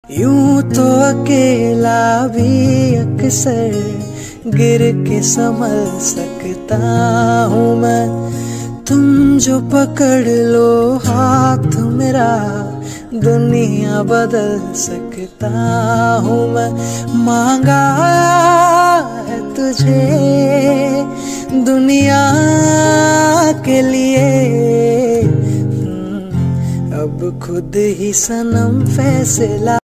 यूं तो अकेला भी अक्सर गिर के संभल सकता हूँ मैं, तुम जो पकड़ लो हाथ मेरा दुनिया बदल सकता हूँ मैं। मांगा है तुझे दुनिया के लिए, अब खुद ही सनम फैसला